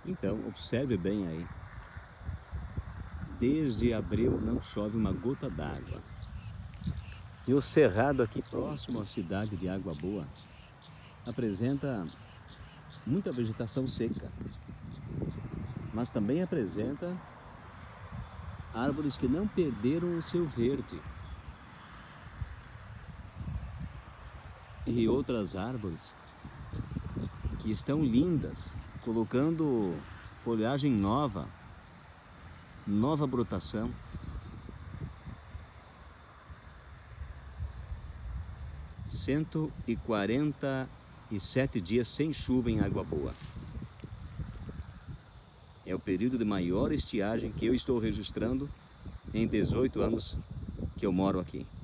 Então, observe bem aí. Desde abril não chove uma gota d'água. E o cerrado aqui próximo à cidade de Água Boa apresenta muita vegetação seca, mas também apresenta árvores que não perderam o seu verde. E outras árvores que estão lindas, colocando folhagem nova, nova brotação. Cento e 47 dias sem chuva em Água Boa. É o período de maior estiagem que eu estou registrando em 18 anos que eu moro aqui.